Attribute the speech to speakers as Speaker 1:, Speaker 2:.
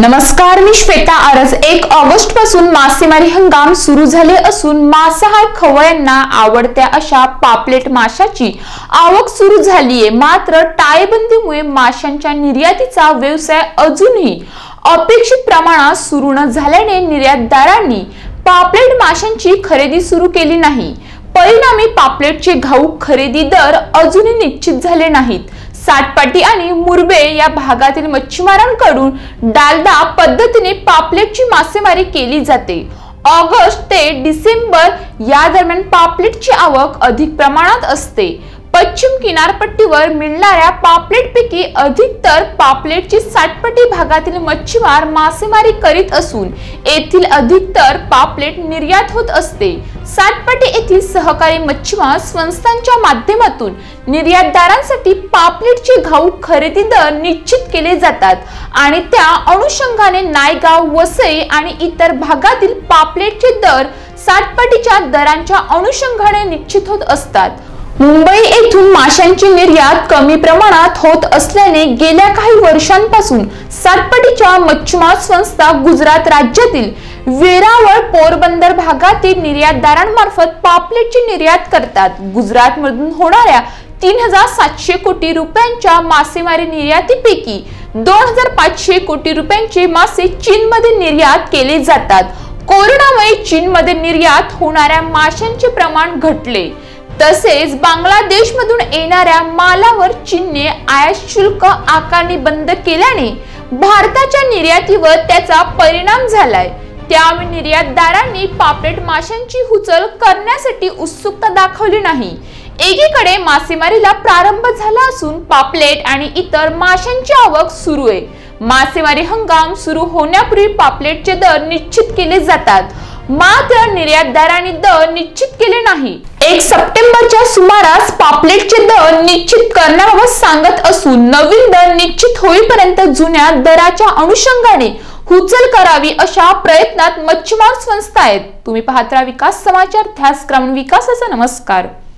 Speaker 1: नमस्कार, मी श्वेता आरस। 1 ऑगस्ट पासून मासेमारी हंगाम सुरू झाले असून मांसाहार खवय्यांना आवडत्या अशा पापलेट माशाची आवक सुरू झालीये। मात्र टाळेबंदीमुळे माशांच्या निर्यातीचा व्यवसाय अजूनही अपेक्षित प्रमाणात सुरू न झाल्याने निर्यातदारांनी पापलेट माशांची खरेदी सुरू केली नाही। परिणामी पापलेटचे घाऊक खरेदी दर अजूनही निश्चित झाले नाहीत। सातपाटी आणि मुरबे या भागातील मच्छीमारांकडून डालदा पद्धतीने पापलेटची मासेमारी केली जाते। ऑगस्ट ते डिसेंबर या दरम्यान पापलेटची आवक अधिक प्रमाणात असते। पश्चिम किनारपट्टीवर मिळणाऱ्या पापलेटपैकी अधिकतर पापलेटची सातपाटी भागातील मच्छीमार मासेमारी करीत असून येथील अधिकतर पापलेट निर्यात होत असते। सातपाटी येथील सहकारी मच्छीमार संस्थांच्या माध्यमातून निर्यातदारांसाठी पापलेटचे घाऊक खरेदी दर निश्चित केले जातात आणि त्या अनुषंगाने नायगाव, वसई आणि इतर भागातील पापलेटचे दर सातपाटीच्या दरांच्या अनुषंगाने निश्चित होत असतात। मुंबई येथून माशांची निर्यात कमी प्रमाणात होत असल्याने गेल्या काही वर्षांपासून सातपाटीच्या मच्छीमार संस्था गुजरात राज्यातील वेरावळ, पोरबंदर भागातील निर्यातदारांमार्फत पापलेटची निर्यात करतात। गुजरात मधून होणाऱ्या 3700 कोटी रुपयांच्या मासेमारी निर्यातीपैकी 2500 कोटी रुपयांचे मासे चीनमध्ये निर्यात केले जातात। कोरोनामुळे चीनमध्ये निर्यात होणाऱ्या माशांचे प्रमाण घटले। तसेच बांगलादेश मधून येणाऱ्या मालावर चीनने आयात शुल्क आकारणी बंद केल्याने भारताच्या निर्यातीवर त्याचा परिणाम झालाय। त्यामुळे निर्यातदारांनी पापलेट माशांची उचल करण्यासाठी उत्सुकता दाखवली नाही। एकीकडे मासेमारीला प्रारंभ झाला असून पापलेट आणि इतर माशांची आवक सुरू आहे। मासेमारी हंगाम सुरू होण्यापूर्वी पापलेटचे दर निश्चित केले जातात, मात्र निर्यातदारांनी दर निश्चित केले नाही। 1 सप्टेंबरच्या सुमारास पापलेटचे दर निश्चित करण्याबाबत सांगत असून नवीन दर निश्चित होईपर्यंत जुन्या दराच्या अनुषंगाने उचल करावी अशा प्रयत्नात मच्छीमार संस्था आहेत। तुम्ही पाहत राहा विकास समाचार, ध्यास ग्रामीण विकासाचा। नमस्कार।